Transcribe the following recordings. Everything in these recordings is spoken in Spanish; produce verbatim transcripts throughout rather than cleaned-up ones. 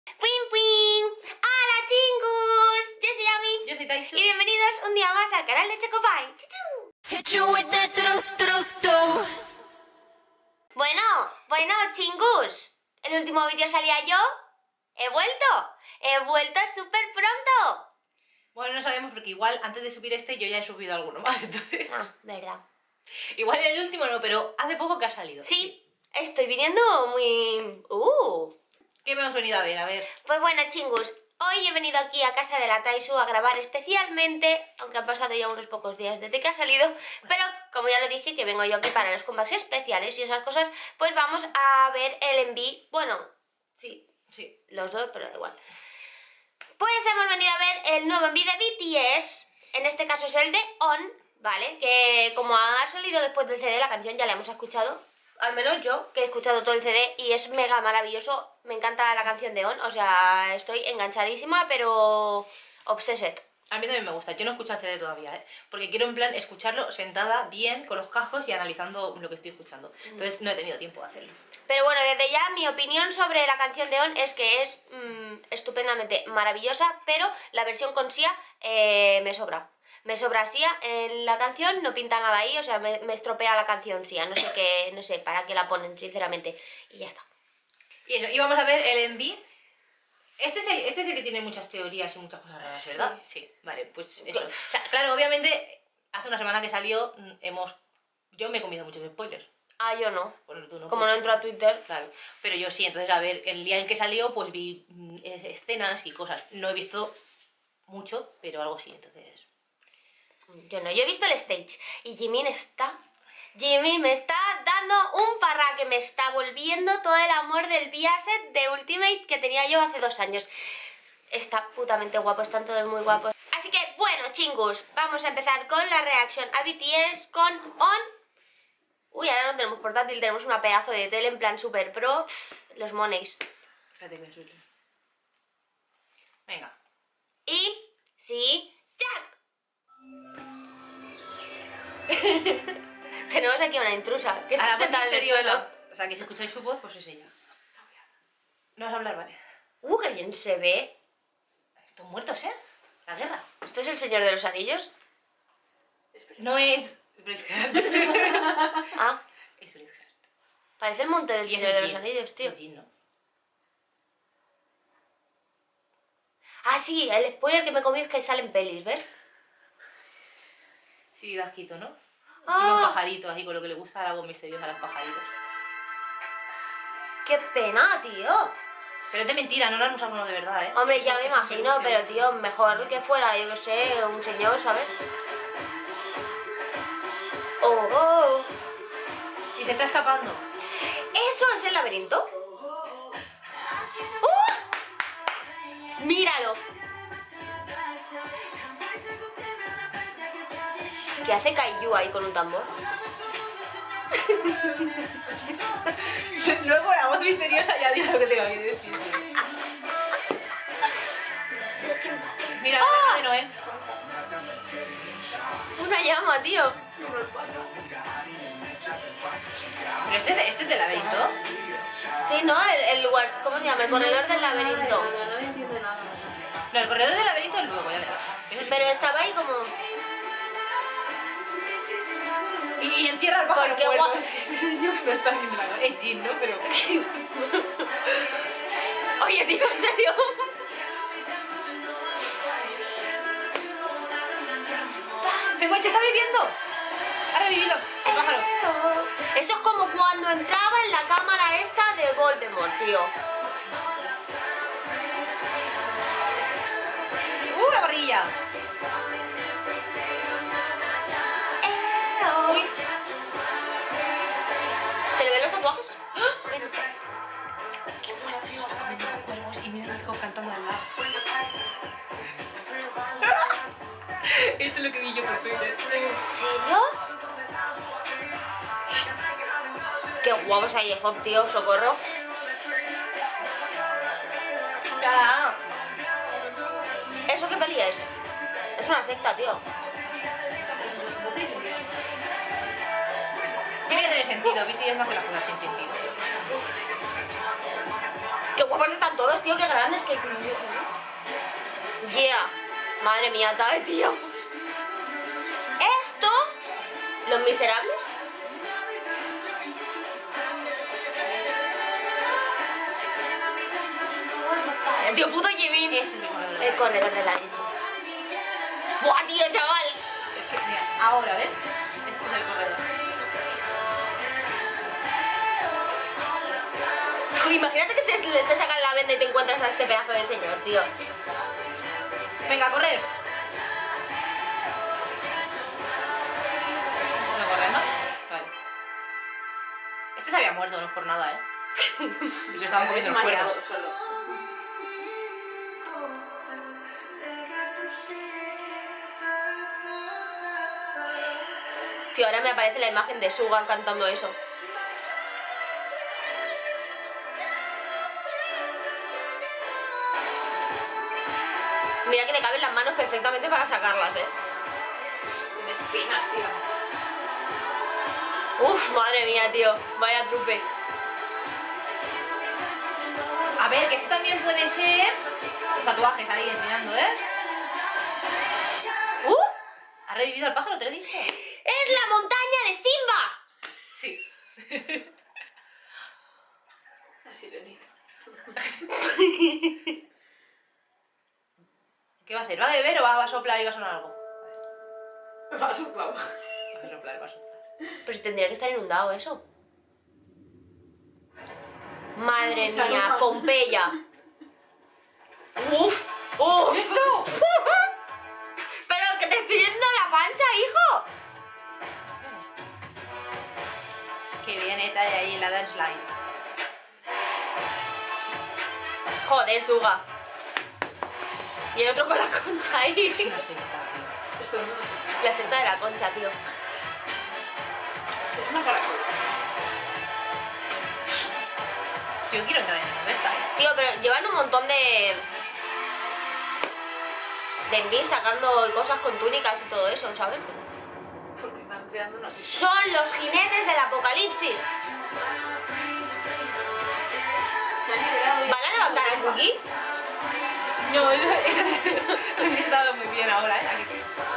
¡Pin, pin! ¡Hola, chingus! Yo soy Yami. Yo soy Taisu. Y bienvenidos un día más al canal de Chocopie. Bueno, bueno, chingus. El último vídeo salía yo. He vuelto. He vuelto súper pronto. Bueno, no sabemos porque igual antes de subir este yo ya he subido alguno más, entonces... Ah, verdad. Igual el último no, pero hace poco que ha salido. Sí, estoy viniendo muy... Uh. ¿Qué me hemos venido a ver? A ver... Pues bueno, chingus, hoy he venido aquí a casa de la Taisu a grabar especialmente, aunque han pasado ya unos pocos días desde que ha salido, pero como ya lo dije, que vengo yo aquí para los comebacks especiales y esas cosas, pues vamos a ver el enví, bueno, sí, Sí. los dos, pero da igual. Pues hemos venido a ver el nuevo enví de B T S, en este caso es el de On, ¿vale? Que como ha salido después del C D, la canción ya la hemos escuchado. Al menos yo, que he escuchado todo el C D y es mega maravilloso. Me encanta la canción de On, o sea, estoy enganchadísima, pero obsessed. A mí también me gusta, yo no escucho el C D todavía, ¿eh? Porque quiero en plan escucharlo sentada bien, con los cascos y analizando lo que estoy escuchando. Entonces no he tenido tiempo de hacerlo. Pero bueno, desde ya mi opinión sobre la canción de On es que es mmm, estupendamente maravillosa, pero la versión con Sia eh, me sobra. Me sobra Sia en la canción, no pinta nada ahí, o sea, me, me estropea la canción Sia, no sé qué, no sé para qué la ponen, sinceramente, y ya está. Y eso, y vamos a ver el enví. Este es el, este es el que tiene muchas teorías y muchas cosas raras, ¿verdad? Sí, sí. Vale, pues eso. O sea, claro, obviamente, hace una semana que salió, hemos... Yo me he comido muchos spoilers. Ah, yo no. Bueno, tú no. Como no entro a Twitter. Claro, pero yo sí, entonces a ver, el día en que salió pues vi mm, escenas y cosas. No he visto mucho, pero algo sí, entonces... Yo no, yo he visto el stage y Jimin está... Jimin me está dando un parra que me está volviendo todo el amor del Biaset de Ultimate que tenía yo hace dos años. Está putamente guapo, están todos muy guapos. Así que, bueno, chingus, vamos a empezar con la reacción a B T S con On. Uy, ahora no tenemos portátil, tenemos una pedazo de tele en plan super pro. Los moneys. Espérate que me suele. Venga. Y... sí... ¡Jack! Tenemos aquí una intrusa que A la está voz sentada en el misteriosa. suelo. O sea, que si escucháis su voz, pues es ella. No vas a hablar, vale. Uh, qué bien se ve. Están muertos, ¿eh? La guerra. ¿Esto es el Señor de los Anillos? No es... Ah, Es Braveheart. parece el monte del Y ese Señor de es los Jin. Anillos, tío. Es Jin, ¿no? Ah, sí, el spoiler que me comí es que salen pelis, ¿ves? Sí, da asquito, ¿no? Ah. Tiene un pajarito así, con lo que le gusta la voz misteriosa a los pajaritos. ¡Qué pena, tío! Pero es de mentira, no lo han usado de verdad, ¿eh? Hombre, ya Eso- me eso es imagino, peluche. pero tío, mejor que fuera, yo qué sé, un señor, ¿sabes? ¡Oh, oh! Y se está escapando. ¿Eso es el laberinto? ¡Uh! ¡¡Míralo! ¿Qué hace Kaiju ahí con un tambor? Luego la voz misteriosa ya diga lo que tenga que decir. Mira, la casa de Noé. Una llama, tío. Pero este, es- este es del laberinto. Sí, ¿no? El, el lugar, ¿cómo se llama? El corredor del laberinto. No le entiendo nada. No, el corredor del laberinto es luego, ya verás. Eso sí. Pero estaba ahí como... Y, y encierra al pájaro ¿Por qué muerto. gua- Este señor no está haciendo nada. Es Jin, ¿no? Pero... Oye, tío, en serio. ¡Se, fue, se está viviendo! Ha revivido el pájaro. Eso es como cuando entraba en la cámara esta de Voldemort, tío. ¡Uh, la barrilla! Uy. ¿Se le ven los tatuajes? ¡Qué fuerte, tío! Está comiendo cuervos y mira el hijo cantando al lado. Esto es lo que vi yo por Twitter. ¿En serio? Qué guapo es ahí, Hop, tío, socorro. ¡Cara! ¿Eso qué peli es? Es una secta, tío. Tiene que tener sentido. B T S no hace las cosas sin sentido. Qué guapos están todos, tío, qué grandes, qué... Yeah. Madre mía, tal, tío. Esto... Los Miserables. El tío puto Jimin. El corredor de la isla. ¡Buah, tío, chaval! Es que, mira, ahora, ¿ves? Este es el corredor. Uy, imagínate que te, te sacan la venda y te encuentras a este pedazo de señor, tío. Venga, a correr. ¿No correr, no? Vale. Este se había muerto, no es por nada, ¿eh? Y se estaban comiendo los cuernos. Tío, ahora me aparece la imagen de Suga cantando eso. Mira que le caben las manos perfectamente para sacarlas, eh. Tiene espinas, tío. Uf, madre mía, tío. Vaya trupe. A ver, que esto también puede ser... Los tatuajes ahí enseñando, ¿eh? ¡Uh! ¿Ha revivido el pájaro? ¿Te lo he dicho? ¡Es la montaña de Simba! Sí. La sirenita. ¿Qué va a hacer? ¿Va a beber o va a soplar y va a sonar algo? Va a soplar. Va a soplar, va a soplar. Pero si tendría que estar inundado eso. Madre Sí, mía, salud. Pompeya. ¡Uf! ¡Uf! ¡Esto! ¡Pero que te estoy viendo la pancha, hijo! Que viene esta de ahí en la dance line. Joder, Suga. Y el otro con la concha ahí. Es una secta, tío. Esto no lo sé. La secta de la concha, tío. Es una caracola. Yo quiero entrar en esa secta, ¿eh? Tío, pero llevan un montón de... de envíos sacando cosas con túnicas y todo eso, ¿sabes? Porque están creando una secta. Son los jinetes del apocalipsis. Se han liberado ya. ¿Van a levantar a Cookie? No, eso, eso lo he estado muy bien ahora, ¿eh? Aquí.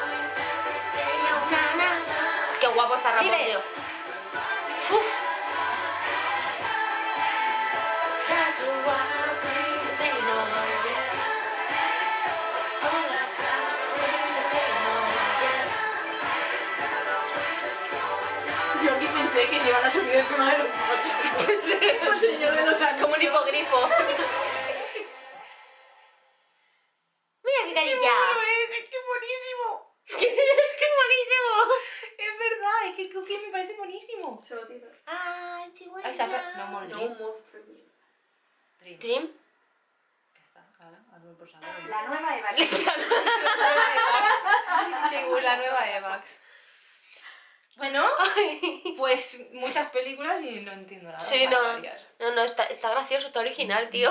Qué guapo está Ramón, Mire. tío. Uf. Yo aquí pensé que se iban a subir encima de los patios. El señor de los años. Como un hipogrifo. Mira qué carilla. ¡Qué bueno es! ¡Es que es buenísimo! ¡Qué buenísimo! Es verdad, es que Cookie me parece buenísimo. Se va a tirar. Ay, chihuahua. Ay, saca... No, more No, dream. more premium. Dream. Dream. Ya está, ahora, hazme por saber. La nueva Eva. La nueva Evax. Chigu, la nueva Evax. Bueno, pues muchas películas y no entiendo nada. Sí, para no. variar. No, no, está, está gracioso, está original, tío.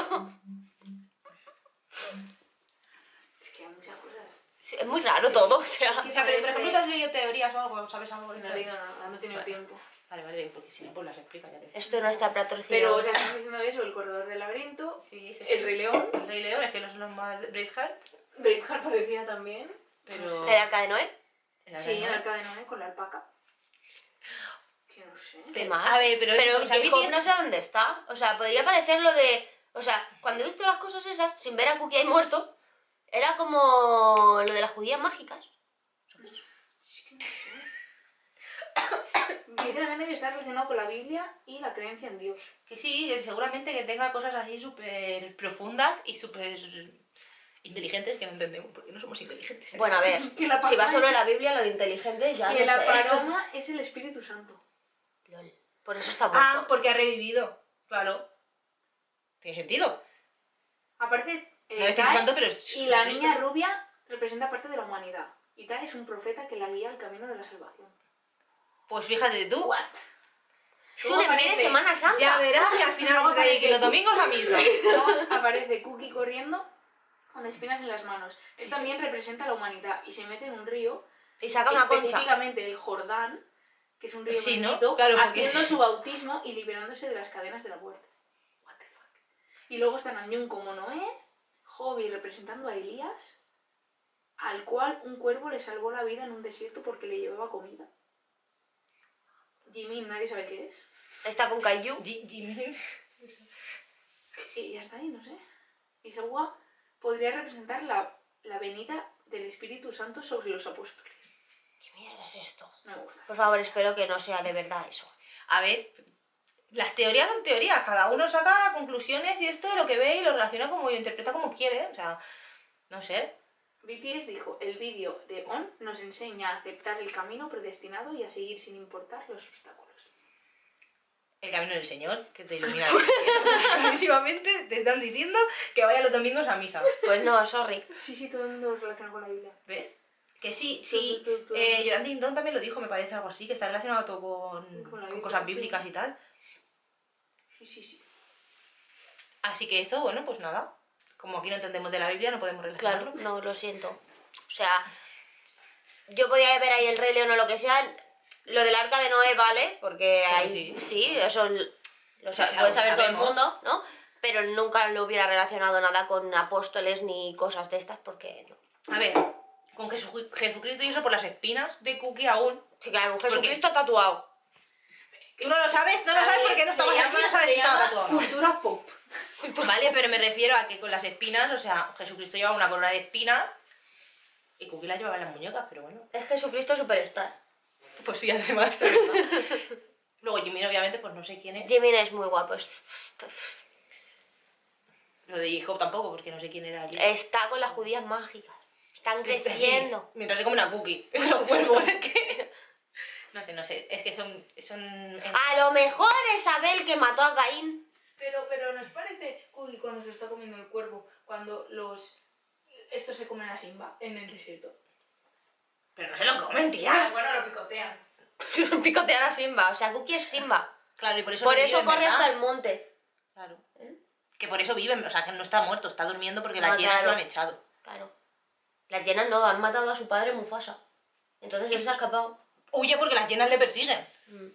Es que hay muchas cosas. Sí, es muy raro todo, o sea. O sea, pero por ejemplo, ¿tú has leído teorías o algo? ¿Sabes algo? No he leído nada, no he tenido tiempo. Vale, vale, porque si no, pues las explica ya. te- Esto no está patrocinado. Pero, o sea, estamos diciendo eso, el corredor del laberinto, Sí, sí, sí. el Rey León, El Rey León, es que no son los más Braveheart, Braveheart parecía también. pero... No sé. ¿El arca de Noé? Era Sí, ¿no? el arca de Noé con la alpaca. Que no sé. ¿Qué más? A ver, pero... Pero o sea, Jacob B T S no sé dónde está. O sea, podría parecer lo de... O sea, cuando he visto las cosas esas, sin ver a Cookie ahí muerto, era como lo de las judías mágicas. Es que no sé. Dice la gente que está relacionado con la Biblia y la creencia en Dios. Que sí, que seguramente que tenga cosas así súper profundas y súper inteligentes que no entendemos, porque no somos inteligentes. Bueno, a ver, Que la si va paloma sobre es- la Biblia, lo de inteligente ya Que no la sé. paloma es el Espíritu Santo. Lol. Por eso está Ah, muerto. porque ha revivido, claro. Tiene sentido. Aparece No eh, es Espíritu Tai, Santo, pero es... y la es- niña rubia representa parte de la humanidad. Y Tai es un profeta que la guía al camino de la salvación. Pues fíjate tú. What? Es un envío de Semana Santa. Ya verás que al final No, vamos a tener que ir los aparece- domingos a misa. Luego aparece Cookie corriendo con espinas en las manos. Él también representa a la humanidad y se mete en un río, Y saca una concha. específicamente el Jordán, que es un río Sí, ¿no? bendito, Claro, porque haciendo sí. su bautismo y liberándose de las cadenas de la muerte. What the fuck. Y luego está Namjoon como Noé, Hobby representando a Elías, al cual un cuervo le salvó la vida en un desierto porque le llevaba comida. Jimin, nadie sabe qué es. Está con Kaiju. Jimin. Y ya está ahí, no sé. Y Sewa podría representar la, la venida del Espíritu Santo sobre los apóstoles. ¿Qué mierda es esto? Me gusta. Por favor, espero que no sea de verdad eso. A ver, las teorías son teorías, cada uno saca conclusiones y esto de lo que ve y lo relaciona como y lo interpreta como quiere, o sea, no sé. B T S dijo, el vídeo de On nos enseña a aceptar el camino predestinado y a seguir sin importar los obstáculos. El camino del Señor, que te ilumina clarísimamente, te están diciendo que vaya los domingos a misa. Pues no, sorry. Sí, sí, todo el mundo lo relaciona con la Biblia. ¿Ves? Que sí, sí, Tú, tú, tú, eh, tú. Yolanda Indón también lo dijo, me parece algo así, que está relacionado todo con, Con la con Biblia, cosas sí. bíblicas y tal. Sí, sí, sí. Así que eso, bueno, pues nada. Como aquí no entendemos de la Biblia, no podemos relacionarlo. Claro, no, lo siento. O sea, yo podía ver ahí el Rey León o lo que sea. Lo del Arca de Noé vale, porque Claro, ahí sí. sí, eso lo O sea, sa- puede saber todo el sabemos. mundo, ¿no? Pero nunca lo hubiera relacionado nada con apóstoles ni cosas de estas, porque no. A ver, con Jesu- Jesucristo y eso por las espinas de Cookie aún. Sí, claro, un Porque- Jesucristo tatuado. Tú no lo sabes, no lo A sabes ver, porque no se estabas aquí llama- y no sabes se si estaba llama tatuado o no. Cultura pop. Vale, pero me refiero a que con las espinas, o sea, Jesucristo llevaba una corona de espinas y Cookie la llevaba en las muñecas, pero bueno. Es Jesucristo Superstar. Pues sí, además, de verdad. Luego Jimin, obviamente, pues no sé quién es. Jimin es muy guapo. es- Lo de J-Hope tampoco, porque no sé quién era el Está con las judías mágicas. Están creciendo. Sí, mientras se come una cookie. Los cuervos, es que... No sé, no sé, es que son... son... A lo mejor es Abel que mató a Caín. Pero, pero ¿nos parece Cookie cuando se está comiendo el cuervo? Cuando los... Estos se comen a Simba en el desierto. Pero no se lo comen, Ah, tía. bueno, lo picotean. Picotean a Simba. O sea, Cookie es Simba. Claro, y por eso Por no eso viven, corre ¿verdad? hasta el monte. Claro. Que por eso viven, o sea, que no está muerto, está durmiendo porque las No, llenas claro. lo han echado. Claro. Las llenas no, han matado a su padre Mufasa. Entonces él se ha escapado. Huye porque las llenas le persiguen. Mm.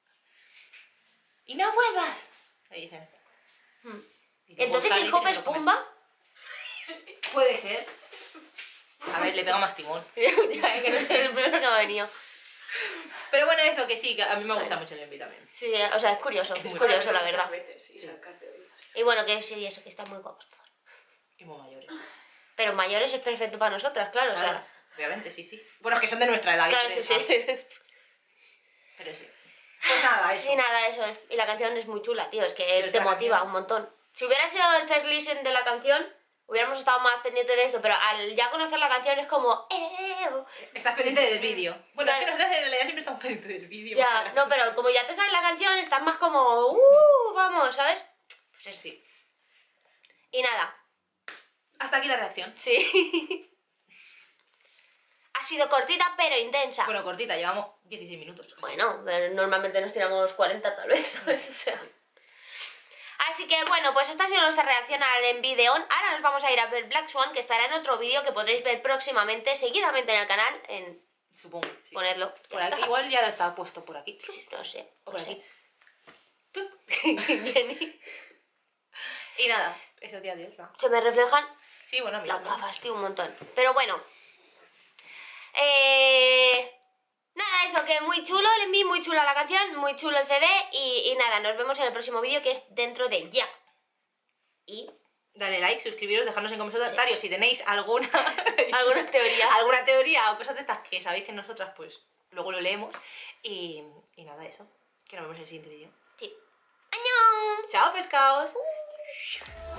¡Y no vuelvas! Le dicen. Mm. Y luego Entonces sale y el Hope se es lo come. Pumba. Puede ser. A ver, le pega más timón. Ya, que no es el primero que me ha venido. Pero bueno, eso que sí, que a mí me gusta mucho el envío también. Sí, o sea, es curioso. Es Es, muy curioso, la Muchas verdad. veces, sí, Sí. sacar teorías. Y bueno, que sí, eso, que están muy guapos todos. Y muy mayores. Pero mayores es perfecto para nosotras, claro. Claro, O sea, obviamente, sí, sí. Bueno, es que son de nuestra edad. claro, ¿qué sí, crees? sí. Pero sí. Pues nada, eso. Y nada, eso es. Y la canción es muy chula, tío. Es que Pero te esta motiva canción- un montón. Si hubiera sido el first listen de la canción, hubiéramos estado más pendientes de eso. Pero al ya conocer la canción es como... "Eh, Estás pendiente del vídeo. Bueno, es que Claro. nosotros en realidad siempre estamos pendientes del vídeo. Ya, no, pero como ya te sabes la canción, estás más como... Uh, vamos, ¿sabes? Pues eso sí. Y nada, Hasta aquí la reacción. sí. Ha sido cortita pero intensa. Bueno, cortita, llevamos dieciséis minutos. Bueno, pero normalmente nos tiramos cuarenta tal vez, ¿sabes? O sea... Así que bueno, pues esta ha sido nuestra reacción al Envy de On. Ahora nos vamos a ir a ver Black Swan, que estará en otro vídeo que podréis ver próximamente, seguidamente en el canal, en Supongo. Sí. ponerlo. Por aquí, igual ya está puesto por aquí. No sé. O por no sé. aquí. Jenny, Y nada, eso tía Dios, va. se me reflejan Sí, bueno, mira. las gafas, tío, un montón. Pero bueno. Eh... Nada, eso, que muy chulo el Envy, muy chula la canción, muy chulo el C D. Y, y nada, nos vemos en el próximo vídeo que es dentro de ya. Y Dale like, suscribiros, dejadnos en comentarios si tenéis alguna alguna teoría. alguna teoría o cosas de estas que sabéis que nosotras pues luego lo leemos. Y, y nada, eso. Que nos vemos en el siguiente vídeo. Sí. ¡Añón! ¡Chao, pescados!